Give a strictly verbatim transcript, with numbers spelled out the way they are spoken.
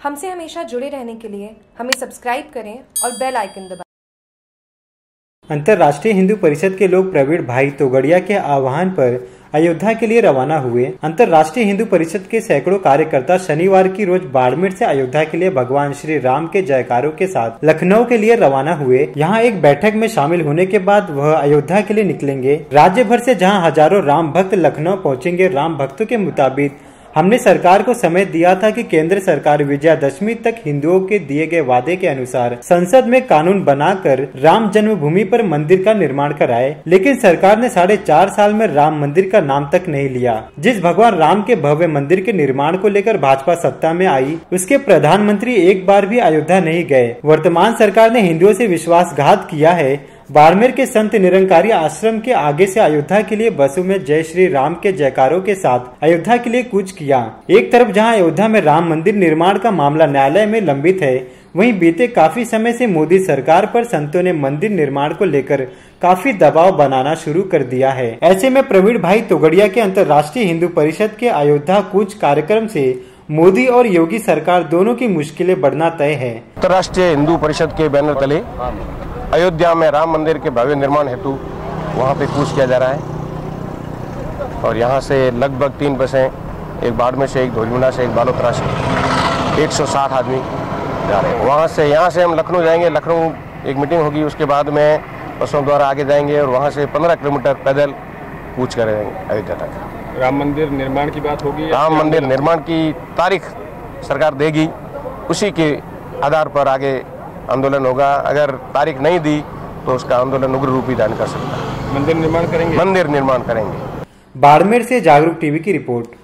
हमसे हमेशा जुड़े रहने के लिए हमें सब्सक्राइब करें और बेल आइकन दबाएं। अंतर्राष्ट्रीय हिंदू परिषद के लोग प्रवीण भाई तोगड़िया के आह्वान पर अयोध्या के लिए रवाना हुए। अंतर्राष्ट्रीय हिंदू परिषद के सैकड़ों कार्यकर्ता शनिवार की रोज बाड़मेर से अयोध्या के लिए भगवान श्री राम के जयकारों के साथ लखनऊ के लिए रवाना हुए। यहां एक बैठक में शामिल होने के बाद वह अयोध्या के लिए निकलेंगे। राज्य भर से जहां हजारों राम भक्त लखनऊ पहुंचेंगे। राम भक्तों के मुताबिक हमने सरकार को समय दिया था कि केंद्र सरकार विजयादशमी तक हिंदुओं के दिए गए वादे के अनुसार संसद में कानून बनाकर राम जन्मभूमि पर मंदिर का निर्माण कराए, लेकिन सरकार ने साढ़े चार साल में राम मंदिर का नाम तक नहीं लिया। जिस भगवान राम के भव्य मंदिर के निर्माण को लेकर भाजपा सत्ता में आई, उसके प्रधानमंत्री एक बार भी अयोध्या नहीं गए। वर्तमान सरकार ने हिंदुओं से विश्वासघात किया है। बाड़मेर के संत निरंकारी आश्रम के आगे से अयोध्या के लिए बसों में जय श्री राम के जयकारों के साथ अयोध्या के लिए कूच किया। एक तरफ जहां अयोध्या में राम मंदिर निर्माण का मामला न्यायालय में लंबित है, वहीं बीते काफी समय से मोदी सरकार पर संतों ने मंदिर निर्माण को लेकर काफी दबाव बनाना शुरू कर दिया है। ऐसे में प्रवीण भाई तोगड़िया के अंतर्राष्ट्रीय हिंदू परिषद के अयोध्या कूच कार्यक्रम से मोदी और योगी सरकार दोनों की मुश्किलें बढ़ना तय है। अंतर्राष्ट्रीय हिंदू परिषद के बैनर तले अयोध्या में राम मंदिर के भव्य निर्माण हेतु वहाँ पे कूच किया जा रहा है और यहाँ से लगभग तीन बसें, एक बाड़मेर से, एक धौलीमुंडा से, एक बालोतरा से, एक सौ साठ आदमी जा रहे हैं। वहाँ से यहाँ से हम लखनऊ जाएंगे। लखनऊ एक मीटिंग होगी, उसके बाद में बसों द्वारा आगे जाएंगे और वहाँ से पंद्रह किलोमीटर पैदल कूच करेंगे अयोध्या तक। राम मंदिर निर्माण की बात होगी। राम मंदिर निर्माण की तारीख सरकार देगी, उसी के आधार पर आगे आंदोलन होगा। अगर तारीख नहीं दी तो उसका आंदोलन उग्र रूप धारण कर सकता है। मंदिर निर्माण करेंगे मंदिर निर्माण करेंगे। बाड़मेर से जागरूक टीवी की रिपोर्ट।